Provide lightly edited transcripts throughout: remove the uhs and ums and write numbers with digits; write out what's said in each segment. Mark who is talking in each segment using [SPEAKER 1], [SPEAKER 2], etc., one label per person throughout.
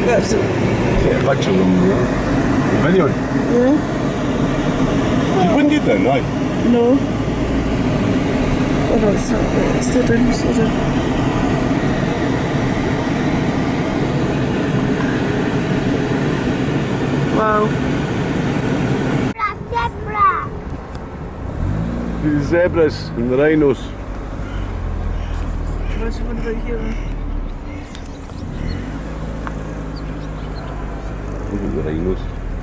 [SPEAKER 1] That's it.
[SPEAKER 2] Take a picture of them. Video.
[SPEAKER 1] Yeah.
[SPEAKER 2] You wouldn't get down, right?
[SPEAKER 1] No. Oh no, it's not. It's still down, still down. Wow.
[SPEAKER 3] Zebra.
[SPEAKER 2] The zebras and the rhinos.
[SPEAKER 1] Where's the one about here then?
[SPEAKER 2] Look at the rhinos.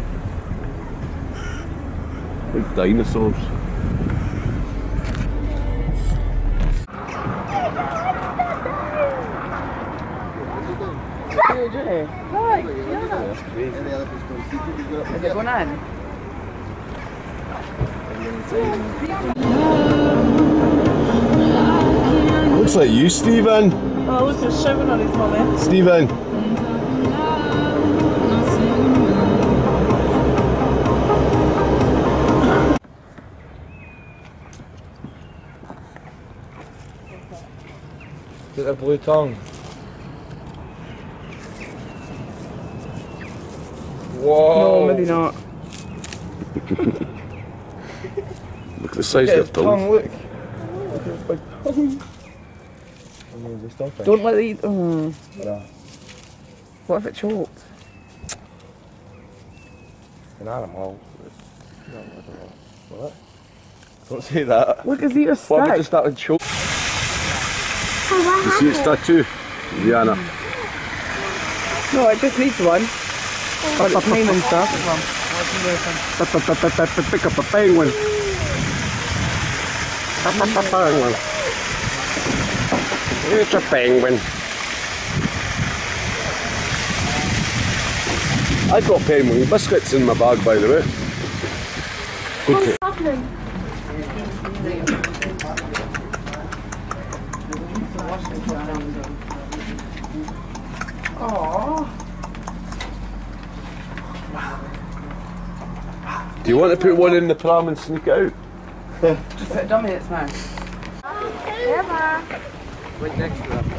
[SPEAKER 2] Like dinosaurs.
[SPEAKER 1] Hi, is it going on?
[SPEAKER 2] Looks like you, Stephen.
[SPEAKER 1] Oh, look, there's shouting on his mummy.
[SPEAKER 2] Stephen.
[SPEAKER 4] Is it a blue tongue? Whoa!
[SPEAKER 1] No, maybe not.
[SPEAKER 2] Look at the size
[SPEAKER 4] Look
[SPEAKER 2] of
[SPEAKER 4] at
[SPEAKER 2] their
[SPEAKER 4] his tongue,
[SPEAKER 2] tongue.
[SPEAKER 4] look! Look at his big tongue! I mean, they still think.
[SPEAKER 1] Don't let it. Oh.
[SPEAKER 4] Yeah.
[SPEAKER 1] What if it choked?
[SPEAKER 4] An animal. What? Don't say that.
[SPEAKER 1] Look, is he a
[SPEAKER 4] What if it
[SPEAKER 1] stick?
[SPEAKER 4] just started choking?
[SPEAKER 2] You see its tattoo? Diana.
[SPEAKER 1] No, it just needs one. Got its name and stuff.
[SPEAKER 2] Pick up a penguin. Penguin. It's a penguin. I've got penguin biscuits in my bag, by the way. Okay.
[SPEAKER 1] Aww.
[SPEAKER 2] Do you want to put one in the pram and sneak out?
[SPEAKER 1] Just put a dummy in its mouth.
[SPEAKER 4] Right next to them.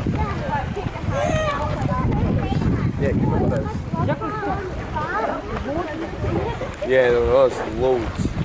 [SPEAKER 4] Yeah, keep it with us. Yeah, there was loads.